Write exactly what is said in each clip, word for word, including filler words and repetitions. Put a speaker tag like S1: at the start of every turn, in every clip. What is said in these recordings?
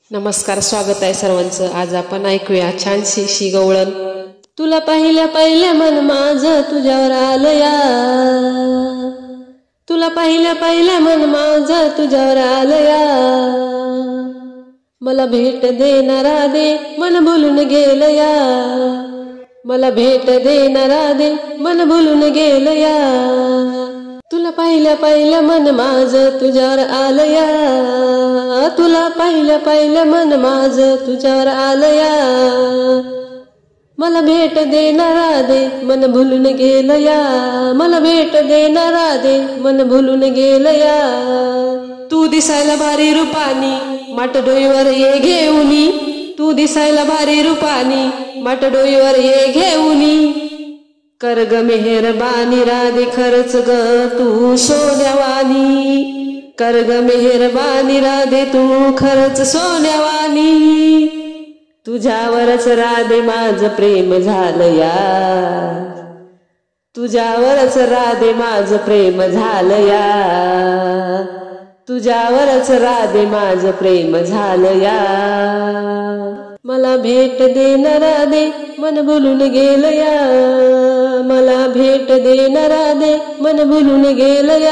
S1: नमस्कार, स्वागत आहे सर्वांचं। आज आपण ऐकूया छानशी शी गवळण। तुला पाहिल्या पाहिल्या मन माझं तुझ्यावर आलया, तुला पाहिल्या पाहिल्या मन माझं तुझ्यावर आलया, मला भेट देणारा दे मन भुलून गेलया, मला भेट देणारा दे मन भुलून गेलया, तुला पाहिल्या पाहिल्या मन माझं तुझ्यावर आलया, तुला पाहिल्या पाहिल्या मन माझं तुझ्यावर आलया, मला भेट देणारा दे मन भुलून गेलया, मला भेट देणारा दे मन भुलून गेलया, तू दिसायला भारी रूपानी माट डोईवर ये घेऊनी, तू दिसायला भारी रूपानी माट डोईवर ये घेऊनी, कर ग मेहरबानी राधे खरच ग तू सोन्यावानी, कर ग मेहरबानी राधे तू खरच सोन्यावानी, तुझ्यावरच राधे माझं प्रेम झालया, तुझ्यावरच राधे माझं प्रेम झालया, तुझ्यावरच राधे माझं प्रेम झालया, मला भेट देणारा दे मन भुलून गेलया, मला भेट देणारा दे मन भुलून गेलया,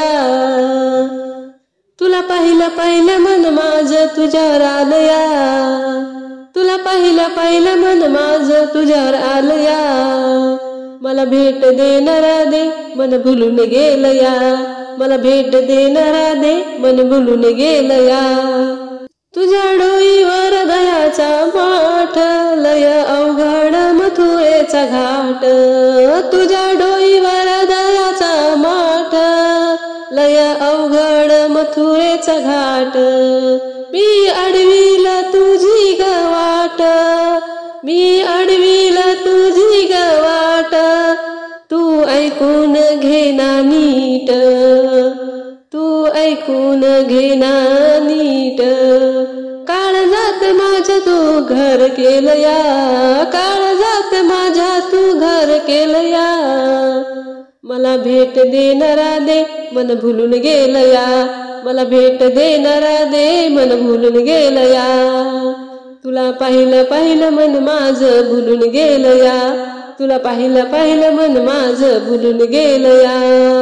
S1: तुला पाहिलं पाहिलं मन माझं तुझ्यावर आलया, तुला पाहिलं पाहिलं मन माझं तुझ्यावर आलया, मला भेट देणारा दे मन भुलून गेलया, मला भेट देणारा दे मन भुलून गेलया, तुझ्या डोईवर दयाचा माठ लय अवघड मथुरेचा घाट, तुझ्या डोईवर दयाचा माठ लय अवघड मथुरेचा घाट, मी अडविला तुझी गवाट, मी अडविला तुझी गवाट, तू ऐकून घेना नीट, तू ऐकून घेना नीट, काळजात माझ्या तू घर केलया, काळजात माझ्या तू घर केलया, मला भेट देणारा दे मन भुलून गेलया, मला भेट देणारा दे मन भुलून गेलया, तुला पाहिलं पाहिलं मन माझं भुलून गेलया, तुला पाहिलं पाहिलं मन माझं भुलून गेलया,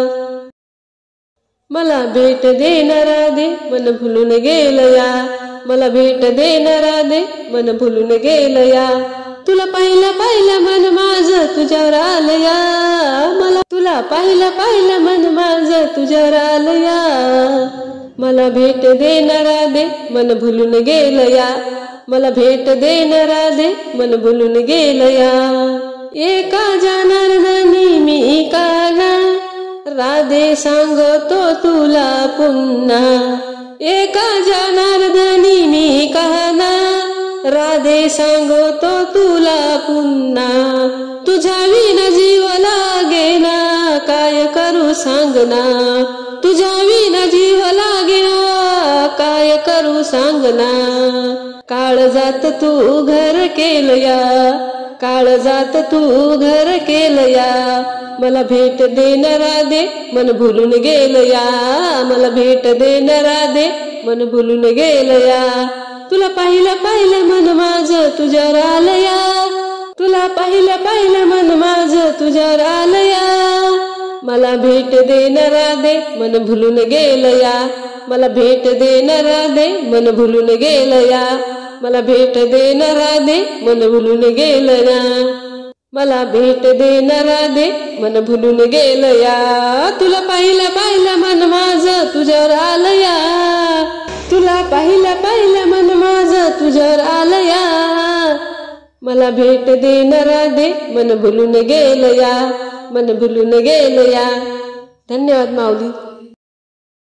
S1: मला भेट देणारा दे मन भुलून गेलया, मला भेट देणारा दे मन भुलून गेलया, तुला पाहिलं पाहिलं मन माझं तुझ्यावर आलया, मला तुला पाहिलं पाहिलं मन माझं तुझ्यावर आलया, मला भेट देणारा दे मन भुलून गेलया, मला भेट देणारा दे मन भुलून गेलया, एका जनार्दनी मी काना राधे सांगतो तुला पुन्हा, एका जनार्दनी मी कहना राधे सांगतो तुला पुन्हा, तुझ्या विना जीव लागेना काय करू सांगना, तुझ्या विना जीव लागेना काय करू सांगना, काळजात तू घर केलया, काळजात तू घर केलया, मला भेट देणारा दे मन भुलून गेलया, मला भेट देणारा दे मन भुलून गेलया, तुला पाहिलं पाहिलं मन माझं तुझ्यावर आलया, तुला पाहिलं पाहिलं मन माझं तुझ्यावर आलया, मला भेट देणारा दे मन भुलून गेलया, मला भेट देणारा दे मन भुलून गेलया, मला भेट देणारा दे मन भुलून गेलया, मला भेट देणारा दे मन भुलून गेलया, तुला पाहिलं पाहिलं मन माझं तुझ्यावर आलया, तुला पाहिलं पाहिलं मन माझं तुझ्यावर आलया, मला भेट देणारा दे मन भुलून गेलया, मन भुलून गेलया। धन्यवाद माऊली।